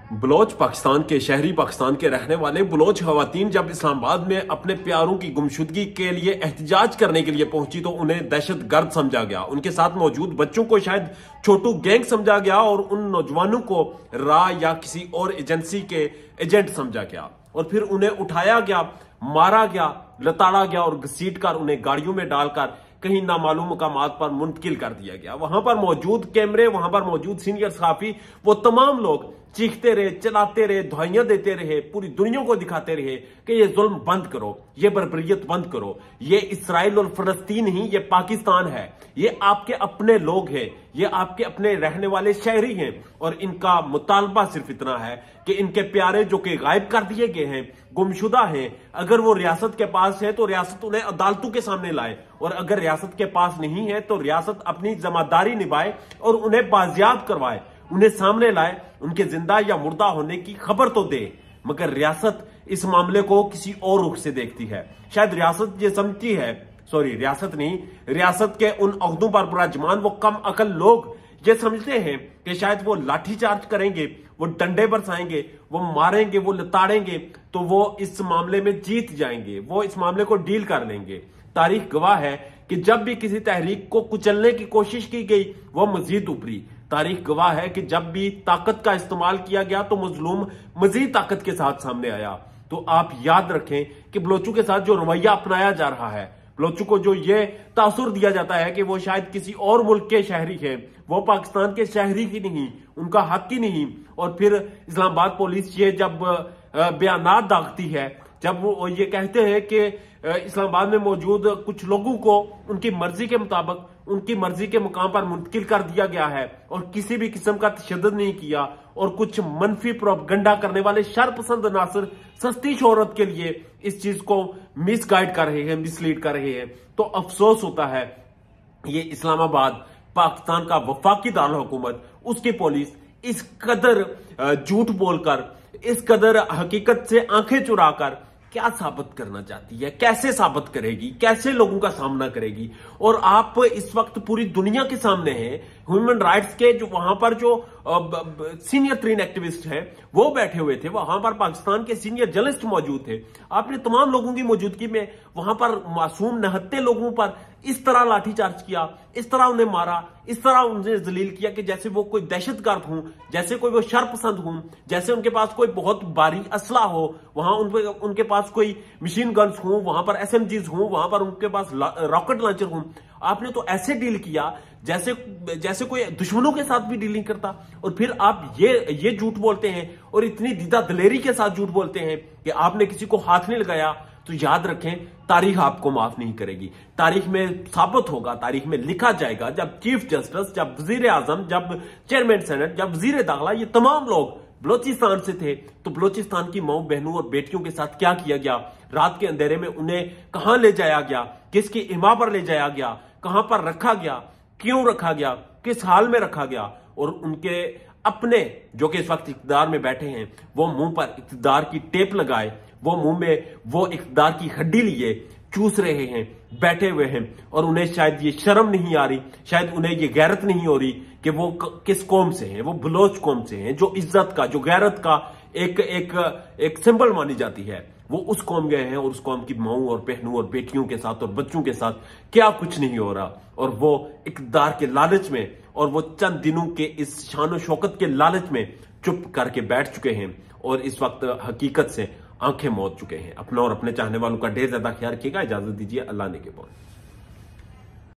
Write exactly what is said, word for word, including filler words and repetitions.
Bloch Pakistan के शहरी पाकिस्तान के रहने वाले बलोच खवातीन जब इस्लामाबाद में अपने प्यारों की गुमशुदगी के लिए एहतजाज करने के लिए पहुंची तो उन्हें दहशतगर्द समझा गया। उनके साथ मौजूद बच्चों को शायद छोटू गैंग समझा गया और उन नौजवानों को रा या किसी और एजेंसी के एजेंट समझा गया और फिर उन्हें उठाया गया, मारा गया, लताड़ा गया और घसीट कर उन्हें गाड़ियों में डालकर कहीं नामालूम मुकामात पर मुंतकिल कर दिया गया। वहां पर मौजूद कैमरे, वहां पर मौजूद सीनियर सहाफी, वो तमाम लोग चीखते रहे, चलाते रहे, दुआइयां देते रहे, पूरी दुनिया को दिखाते रहे कि ये जुल्म बंद करो, ये बर्बरियत बंद करो, ये इसराइल और फलस्तीन नहीं, ये पाकिस्तान है, ये आपके अपने लोग हैं, ये आपके अपने रहने वाले शहरी हैं। और इनका मुतालबा सिर्फ इतना है कि इनके प्यारे जो कि गायब कर दिए गए हैं, गुमशुदा हैं, अगर वो रियासत के पास है तो रियासत उन्हें अदालतों के सामने लाए और अगर रियासत के पास नहीं है तो रियासत अपनी जिम्मेदारी निभाए और उन्हें बाजियाब करवाए, उन्हें सामने लाए, उनके जिंदा या मुर्दा होने की खबर तो दे। मगर रियासत इस मामले को किसी और रुख से देखती है। शायद रियासत ये समझती है, सॉरी रियासत नहीं, रियासत के उन अहदों पर बुराजमान वो कम अकल लोग ये समझते हैं कि शायद वो लाठीचार्ज करेंगे, वो डंडे बरसाएंगे, वो मारेंगे, वो लताड़ेंगे तो वो इस मामले में जीत जाएंगे, वो इस मामले को डील कर लेंगे। तारीख गवाह है कि जब भी किसी तहरीक को कुचलने की कोशिश की गई वो मजीद उभरी। तारीख गवाह है कि जब भी ताकत का इस्तेमाल किया गया तो मजलूम मजीद ताकत के साथ सामने आया। तो आप याद रखें कि बलोचों के साथ जो रवैया अपनाया जा रहा है, बलोचों को जो ये तासुर दिया जाता है कि वो शायद किसी और मुल्क के शहरी हैं, वो पाकिस्तान के शहरी ही नहीं, उनका हक ही नहीं। और फिर इस्लामाबाद पुलिस ये जब बयानात दागती है, जब वो ये कहते हैं कि इस्लामाबाद में मौजूद कुछ लोगों को उनकी मर्जी के मुताबिक उनकी मर्जी के मुकाम पर मुंतकिल कर दिया गया है और किसी भी किस्म का तशद्दुद नहीं किया और कुछ मनफी प्रोपगंडा करने वाले शरपसंद नासर सस्ती शोहरत के लिए इस चीज को मिसगाइड कर रहे हैं, मिसलीड कर रहे हैं, तो अफसोस होता है। ये इस्लामाबाद पाकिस्तान का वफाकी दारुल हुकूमत, उसकी पुलिस इस कदर झूठ बोलकर, इस कदर हकीकत से आंखें चुराकर क्या साबित करना चाहती है, कैसे साबित करेगी, कैसे लोगों का सामना करेगी। और आप इस वक्त पूरी दुनिया के सामने हैं, ह्यूमन राइट्स के जो वहां पर जो सीनियर तरीन एक्टिविस्ट हैं वो बैठे हुए थे, वहां पर पाकिस्तान के सीनियर जर्नलिस्ट मौजूद थे। आपने तमाम लोगों की मौजूदगी में वहां पर मासूम नहत्ते लोगों पर इस तरह लाठीचार्ज किया, इस तरह उन्हें मारा, इस तरह उन्हें जलील किया कि जैसे वो कोई दहशतगर्द हूं, जैसे कोई वो शरपसंद हूं, जैसे उनके पास कोई बहुत भारी असला हो, वहां उनके उनके पास कोई मशीन गन्स हों, वहां पर एसएमजीज हों, वहां पर उनके पास रॉकेट लॉन्चर हों। आपने तो ऐसे डील किया जैसे जैसे कोई दुश्मनों के साथ भी डीलिंग करता। और फिर आप ये ये झूठ बोलते हैं और इतनी दीदा दलेरी के साथ झूठ बोलते हैं कि आपने किसी को हाथ नहीं लगाया। तो याद रखें, तारीख आपको माफ नहीं करेगी। तारीख में साबित होगा, तारीख में लिखा जाएगा जब चीफ जस्टिस, जब वजीर आजम, जब चेयरमैन सेनेट, जब वजीर दाखिला, ये तमाम लोग बलोचिस्तान से थे तो बलोचिस्तान की माओ बहनों और बेटियों के साथ क्या किया गया, रात के अंधेरे में उन्हें कहां ले जाया गया, किसकी इमा पर ले जाया गया, कहां पर रखा गया, क्यों रखा गया, किस हाल में रखा गया। और उनके अपने जो कि इस वक्त इख्तिदार में बैठे हैं वो मुंह पर इख्तिदार की टेप लगाए, वो मुंह में वो इख्तिदार की हड्डी लिए चूस रहे हैं, बैठे हुए हैं और उन्हें शायद ये शर्म नहीं आ रही, शायद उन्हें ये गैरत नहीं हो रही कि वो किस कौम से हैं। वो बलोच कौम से हैं जो इज्जत का, जो गैरत का एक एक एक सिंबल मानी जाती है। वो उस कौम गए हैं और उस कौम की माओं और बहनों और बेटियों के साथ और बच्चों के साथ क्या कुछ नहीं हो रहा। और वो इक़्तिदार के लालच में और वो चंद दिनों के इस शान शौकत के लालच में चुप करके बैठ चुके हैं और इस वक्त हकीकत से आंखें मौत चुके हैं। अपना और अपने चाहने वालों का ढेर ज्यादा ख्याल रखिएगा। इजाजत दीजिए, अल्लाह ने के बाद।